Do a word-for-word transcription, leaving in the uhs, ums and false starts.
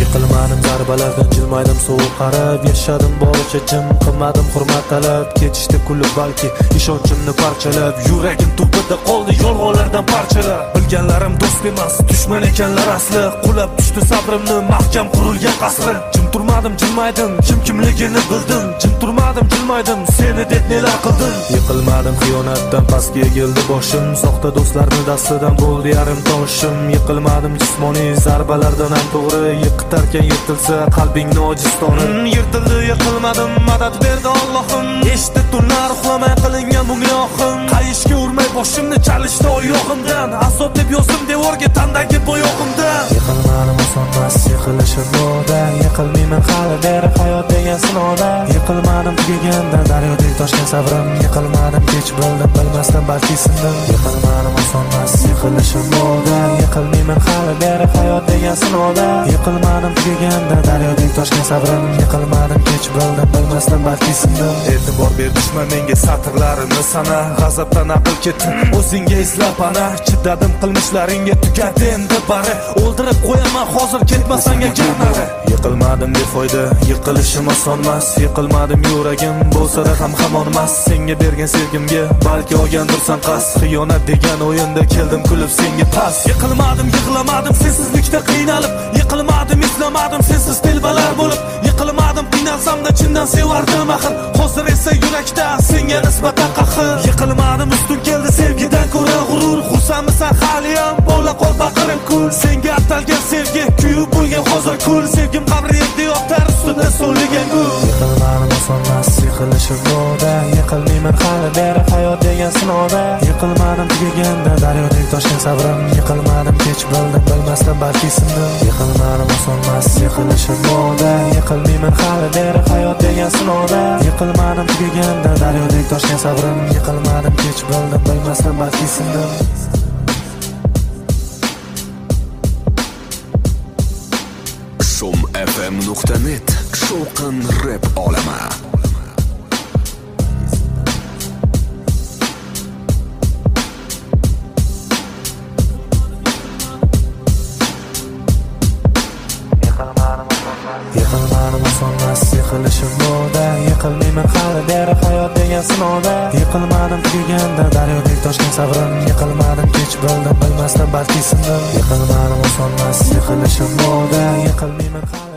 Yiqilmadim zarbalardan, jilmaydim sovuq qarab, yashadim boricha jim, qilmadim hurmat talab, ketishdi kulib balki ishonchimni parchalab, yuragim tubida qoldi yolg'onlardan parchalab. Bilganlarim do'st emas, dushman ekanlar asli, qulab tushdi sabrimni mahkam qurilgan qasri. Jim turmadim, jilmaydim, kim kimligini bildim, jim turmadim, jilmaydim, seni deb nelar qildim. Yiqilmadim xiyonatdan, pastga egildi boshim, soxta do'stlarni dastidan bo'ldi yarim toshim. Yiqilmadim jismoniy zarbalardan ham to'g'ri, yiqitarkan yiqilsa qalbingni ojiztoni. hmm, Yirtildi yiqilmadim, madad berdi Allohim, eshitdi tunlar uxlamay qilingan mungyohim. Qayishga urmay boshimni chalishdi oyog'imdan, azob deb yozdim devorga tandagi bo'yog'imdan. Yiqilmadim osonmas, yiqilishim moda, yiqilmayman hali beri hayot degan sinovda. Yiqilmadim tugaganda daryodek toshgan sabrim, yiqilmadim kech bildim bilmasdan balki sindim. Yiqilmadim osonmas, yiqilishim moda, yiqilmayman hali beri hayot degan sinovda. Yiqilmadim tugaganda daryodek toshgan sabrim, yiqilmadim kech bildim bilmasdan balki sindim. E'tibor ber dushman menga satrlarini sana, g'azabdan aql ketdi o'zingga eslab ana. Chidadim qilmishlaringga, tugat endi bari, o'ldirib qo'yaman hozir ketmasan agar. Yiqilmadim befoyda, yiqilishim osonmas, yiqilmadim yuragim bo'lsa-da ham hamonmas. Senga bergan sevgimga balki olgandirsan qasd, xiyonat degan o'yinda keldim kulib senga pas. Yiqilmadim, yig'lamadim sensizlikda qiynalib, yiqilmadim, eslamadim sensiz telbalar bo'lib, yiqilmadim qiynalsam-da chindan sevardim axir, hozir esa yurakda senga nisbatan qahr. Yiqilmadim, ustun keldi sevgidan ko'ra g'urur, xursandmisan haliyam bo'la qol baqirib kul, senga atalgan sevgi kuyib bo'lgan hozir kul, sevgim qabri yerda yotar ustida so'ligan gul. Yiqilmadim osonmas, yiqilishim moda, yiqilmayman hali beri hayot degan sinovda. Yiqilmadim tugaganda daryodek toshgan sabrim, yiqilmadim kech bildim bilmasdan balki sindim. Yiqilmadim osonmas, yiqilishim moda, yiqilmayman hali beri hayot degan sinovda. Yiqilmadim tugaganda daryodek toshgan sabrim, yiqilmadim kech bildim bilmasdan balki sindim. shum f m nuqta net shovqin rap olami. Yiqilmadim osonmas, yiqilishim moda, yiqilmayman hali beri hayot degan sinovda. Yiqilmadim tugaganda daryodek toshgan sabrim, yiqilmadim kech bildim bilmasdan balki sindim. Yiqilmadim osonmas, yiqilishim moda, yiqilmayman hali